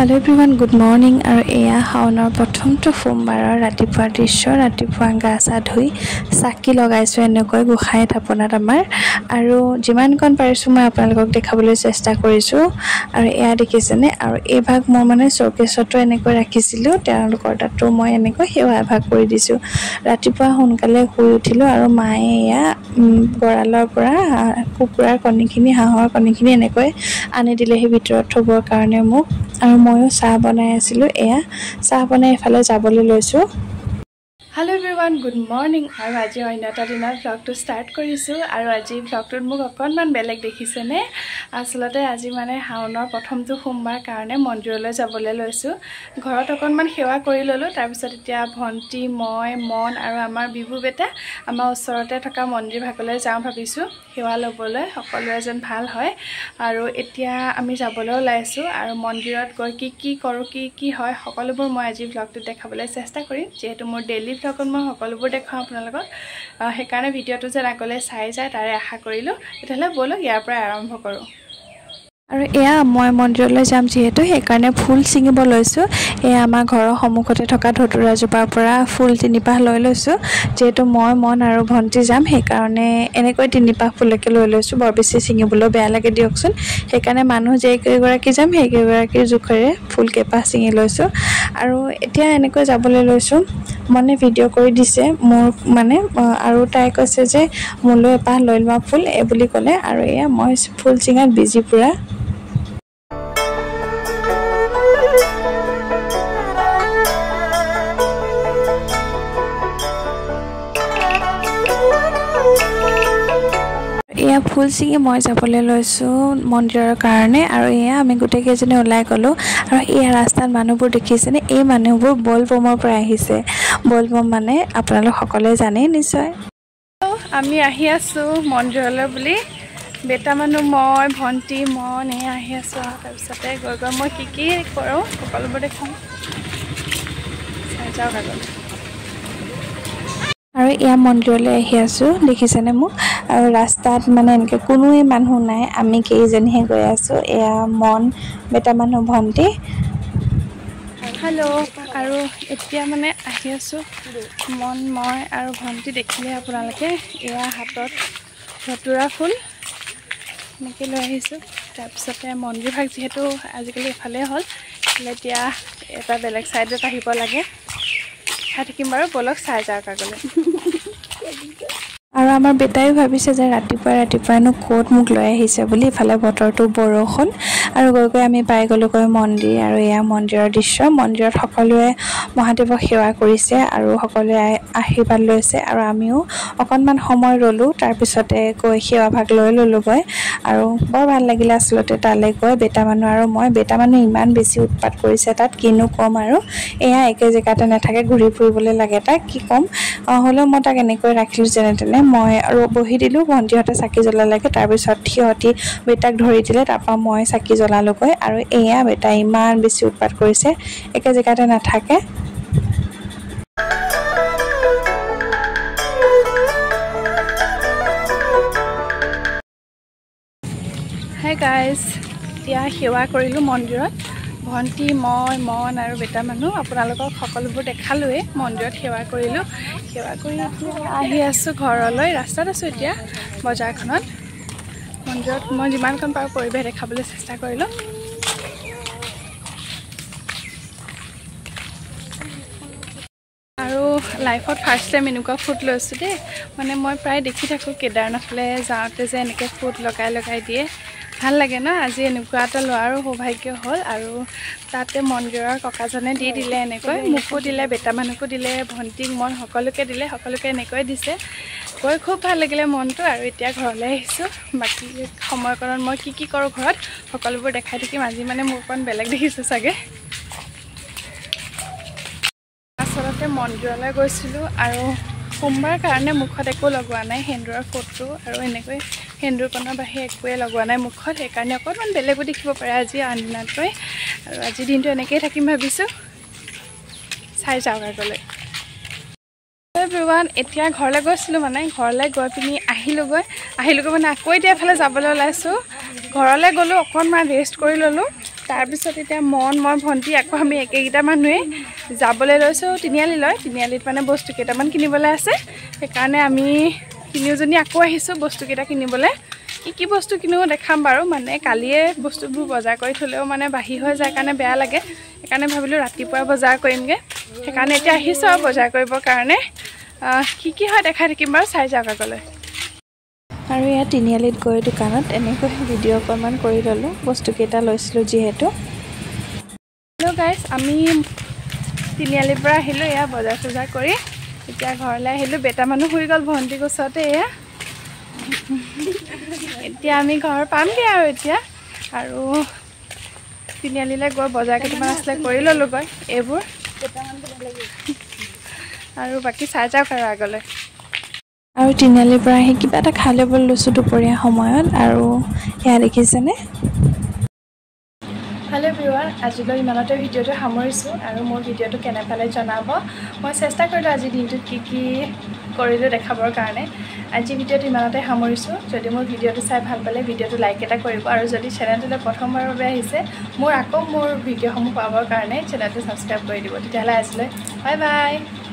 Hello everyone, good morning. আৰু এয়া হাওনৰ প্ৰথমটো সোমবাৰৰ ৰাতিপুৱাৰ দৃশ্য। ৰাতিপুৱা গা চা ধুই চাকি লগাইছো এনেকৈ গোসাঁই থাপনাত আমাৰ, আৰু যিমানকণ পাৰিছো মই আপোনালোকক দেখাবলৈ চেষ্টা কৰিছো। আৰু এয়া দেখিছেনে, আৰু এই ভাগ মই মানে চৌকেছতো এনেকৈ ৰাখিছিলো, তেওঁলোকৰ তাতো মই এনেকৈ সেৱা ভাগ কৰি দিছো। ৰাতিপুৱা সোনকালে শুই উঠিলো আৰু মায়ে এয়া গৰালৰ পৰা কুকুৰাৰ কণীখিনি, হাঁহৰ কণীখিনি এনেকৈ আনি দিলেহি ভিতৰত থবৰ কাৰণে মোক। আৰু ময়ো চাহ বনাই আছিলোঁ। এয়া চাহ বনাই এফালে যাবলৈ লৈছোঁ। Hello' everyone, good morning. আৰু আজি অন্য এটা দিনত ভ্লগটো ষ্টাৰ্ট কৰিছোঁ। আৰু আজি ভ্লগটোত মোক অকণমান বেলেগ দেখিছেনে? আচলতে আজি মানে শাওনৰ প্ৰথমটো সোমবাৰ কাৰণে মন্দিৰলৈ যাবলৈ লৈছোঁ। ঘৰত অকণমান সেৱা কৰি ল'লোঁ। তাৰপিছত এতিয়া ভণ্টি, মই, মন আৰু আমাৰ বিভু বেটা আমাৰ ওচৰতে থকা মন্দিৰ ভাগলৈ যাওঁ ভাবিছোঁ সেৱা ল'বলৈ, সকলোৰে যেন ভাল হয়। আৰু এতিয়া আমি যাবলৈ ওলাইছোঁ। আৰু মন্দিৰত গৈ কি কৰোঁ, কি হয়, সকলোবোৰ মই আজি ভ্লগটোত দেখাবলৈ চেষ্টা কৰিম। যিহেতু মোৰ ডেইলি ভ্লগত মই সকলোবোৰ দেখাওঁ আপোনালোকক, সেইকাৰণে ভিডিঅ'টো যেন আগলৈ চাই যায় তাৰে আশা কৰিলোঁ। তেতিয়াহ'লে ব'লক ইয়াৰ পৰা আৰম্ভ কৰোঁ। আৰু এয়া মই মন্দিৰলৈ যাম যিহেতু, সেইকাৰণে ফুল ছিঙিব লৈছোঁ। এয়া আমাৰ ঘৰৰ সন্মুখতে থকা ধতুৰাজোপাৰ পৰা ফুল 3 পাহ লৈ লৈছোঁ। যিহেতু মই, মন আৰু ভণ্টি যাম, সেইকাৰণে এনেকৈ 3 পাহ ফুলকে লৈ লৈছোঁ। বৰ বেছি ছিঙিবলৈ বেয়া লাগে দিয়কচোন। সেইকাৰণে মানুহ যেইকেইগৰাকী যাম সেইকেইগৰাকীৰ জোখেৰে ফুল কেইপাহ ছিঙি লৈছোঁ। আৰু এতিয়া এনেকৈ যাবলৈ লৈছোঁ। মনে ভিডিঅ' কৰি দিছে মোৰ মানে, আৰু তাই কৈছে যে মোলৈ এপাহ লৈ লোৱা ফুল এই বুলি ক'লে। আৰু এয়া মই ফুল ছিঙাত বিজি পুৰা। এয়া ফুল ছিঙি মই যাবলৈ লৈছোঁ মন্দিৰৰ কাৰণে। আৰু এয়া আমি গোটেইকেইজনী ওলাই গ'লোঁ। আৰু এয়া ৰাস্তাত মানুহবোৰ দেখিছেনে? এই মানুহবোৰ বলবমৰ পৰা আহিছে। বলবম মানে আপোনালোক সকলোৱে জানেই নিশ্চয়। আমি আহি আছোঁ মন্দিৰলৈ বুলি, বেটা মানুহ, মই, ভণ্টি, মন এয়া আহি আছোঁ। আৰু তাৰপিছতে গৈ মই কি কৰোঁ সকলোবোৰ দেখাম, চাই যাওক আগলৈ। আৰু এয়া মন্দিৰলৈ আহি আছোঁ, দেখিছেনে মোক? আৰু ৰাস্তাত মানে এনেকৈ কোনোৱে মানুহ নাই, আমি কেইজনীহে গৈ আছোঁ। এয়া মন, বেটা মানুহ, ভণ্টি। হেল্ল'। আৰু এতিয়া মানে আহি আছোঁ মন, মই আৰু ভণ্টি। দেখিলে আপোনালোকে এয়া হাতত ধতুৰা ফুল এনেকৈ লৈ আহিছোঁ। তাৰপিছতে মন্দিৰ ভাগ যিহেতু আজিকালি এফালেই হ'ল, এতিয়া এটা বেলেগ ছাইডত আহিব লাগে। চাই থাকিম বাৰু, ব'লক চাই যাওক আগলৈ। আৰু আমাৰ বেটাইও ভাবিছে যে ৰাতিপুৱাইনো ক'ত মোক লৈ আহিছে বুলি। ইফালে বতৰটো বৰষুণ, আৰু গৈ আমি পাই গ'লোগৈ মন্দিৰ। আৰু এয়া মন্দিৰৰ দৃশ্য। মন্দিৰত সকলোৱে মহাদেৱক সেৱা কৰিছে আৰু সকলোৱে আশীৰ্বাদ লৈছে। আৰু আমিও অকণমান সময় ৰ'লোঁ, তাৰপিছতে গৈ সেৱা ভাগ লৈ ল'লোঁগৈ। আৰু বৰ ভাল লাগিলে আচলতে তালৈ গৈ। বেটা মানুহ আৰু মই, বেটা মানুহ ইমান বেছি উৎপাত কৰিছে তাত, কিনো ক'ম। আৰু এয়া একে জেগাতে নাথাকে, ঘূৰি ফুৰিবলৈ লাগে তাক, কি ক'ম। হ'লেও মই তাক এনেকৈ ৰাখিলোঁ যেনে তেনে। মই আৰু বহি দিলোঁ, ভণ্টিহঁতে চাকি জ্বলালেগৈ। তাৰপিছত সিহঁতি বেটাক ধৰি দিলে, তাৰপৰা মই চাকি জ্বলালোগৈ। আৰু এয়া বেটা ইমান বেছি উৎপাত কৰিছে, একে জেগাতে নাথাকে। হাই গাইজ, এতিয়া সেৱা কৰিলোঁ মন্দিৰত। ভণ্টি, মই, মন আৰু বেটা মানুহ আপোনালোকক সকলোবোৰ দেখালোৱেই। মন্দিৰত সেৱা কৰিলোঁ। সেৱা কৰি এতিয়া আহি আছোঁ ঘৰলৈ। ৰাস্তাত আছোঁ এতিয়া বজাৰখনত। মন্দিৰত মই যিমানকণ পাৰোঁ পৰিৱেশ দেখাবলৈ চেষ্টা কৰিলোঁ। আৰু লাইফত ফাৰ্ষ্ট টাইম এনেকুৱা ফুট লৈছোঁ দেই। মানে মই প্ৰায় দেখি থাকোঁ কেদাৰনাথলৈ যাওঁতে যে এনেকৈ ফুট লগাই দিয়ে, ভাল লাগে ন? আজি এনেকুৱা এটা লোৱাৰো সৌভাগ্য হ'ল। আৰু তাতে মন্দিৰৰ ককাজনে দি দিলে এনেকৈ, মোকো দিলে, বেটা মানুহকো দিলে, ভণ্টিক, মন সকলোকে দিলে। সকলোকে এনেকৈ দিছে, গৈ খুব ভাল লাগিলে মনটো। আৰু এতিয়া ঘৰলৈ আহিছোঁ। বাকী সময়কণত মই কি কৰোঁ ঘৰত সকলোবোৰ দেখাই থাকিম। আজি মানে মোৰ অকণ বেলেগ দেখিছোঁ চাগে। আচলতে মন্দিৰলৈ গৈছিলোঁ, আৰু সোমবাৰ কাৰণে মুখত একো লগোৱা নাই, সেন্দুৰৰ ফটো আৰু এনেকৈ সেন্দুৰকণৰ বাহিৰে একোৱে লগোৱা নাই মুখত। সেইকাৰণে অকণমান বেলেগো দেখিব পাৰে আজি আন দিনাতকৈ। আৰু আজিৰ দিনটো এনেকৈয়ে থাকিম ভাবিছোঁ। চাই যাওক আগলৈ। এভৰিৱান, এতিয়া ঘৰলৈ গৈছিলোঁ, মানে ঘৰলৈ গৈ পিনি আহিলোগৈ মানে আকৌ এতিয়া এফালে যাবলৈ ওলাইছোঁ। ঘৰলৈ গ'লোঁ, অকণমান ৰেষ্ট কৰি ল'লোঁ। তাৰপিছত এতিয়া মই ভণ্টি আকৌ আমি একেইটা মানুহে যাবলৈ লৈছোঁ তিনিআলিলৈ। তিনিআলিত মানে বস্তু কেইটামান কিনিবলৈ আছে, সেইকাৰণে আমি তিনিওজনী আকৌ আহিছোঁ বস্তুকেইটা কিনিবলৈ। কি বস্তু কিনো দেখাম বাৰু, মানে কালিয়ে বস্তুবোৰ বজাৰ কৰি থ'লেও মানে বাঢ়ি হৈ যায় কাৰণে বেয়া লাগে, সেইকাৰণে ভাবিলোঁ ৰাতিপুৱা বজাৰ কৰিমগৈ। সেইকাৰণে এতিয়া আহিছোঁ আৰু বজাৰ কৰিবৰ কাৰণে। কি হয় দেখাই থাকিম বাৰু, চাই যাওক আগলৈ। আৰু ইয়াত তিনিআলিত গৈ দোকানত এনেকৈ ভিডিঅ' অকণমান কৰি ল'লোঁ, বস্তুকেইটা লৈছিলোঁ যিহেতু। হেল্ল' গাইজ, আমি তিনিআলিৰ পৰা আহিলোঁ এয়া বজাৰ চজাৰ কৰি। এতিয়া ঘৰলৈ আহিলোঁ, বেটা মানুহ শুই গ'ল ভণ্টিৰ ওচৰতে। এয়া এতিয়া আমি ঘৰ পামগৈ আৰু এতিয়া। আৰু তিনিআলিলৈ গৈ বজাৰ কেইটামান আছিলে কৰি ল'লোঁগৈ এইবোৰ, আৰু বাকী চাই যাওক আৰু আগলৈ। আৰু তিনিআলিৰ পৰা আহি কিবা এটা খাই ল'বলৈ লৈছোঁ দুপৰীয়া সময়ত। আৰু সেয়া দেখিছেনে? হেল্ল' এভৰিৱান, আজিলৈ ইমানতে ভিডিঅ'টো সামৰিছোঁ। আৰু মোৰ ভিডিঅ'টো কেনে পালে জনাব। মই চেষ্টা কৰিলোঁ আজিৰ দিনটোত কি কৰিলোঁ দেখাবৰ কাৰণে। আজি ভিডিঅ'টো ইমানতে সামৰিছোঁ। যদি মোৰ ভিডিঅ'টো চাই ভাল পালে ভিডিঅ'টো লাইক এটা কৰিব, আৰু যদি চেনেলটোলৈ প্ৰথমবাৰৰ বাবে আহিছে মোৰ ভিডিঅ'সমূহ পাবৰ কাৰণে চেনেলটো ছাবস্ক্ৰাইব কৰি দিব। তেতিয়াহ'লে আজিলৈ বাই বাই।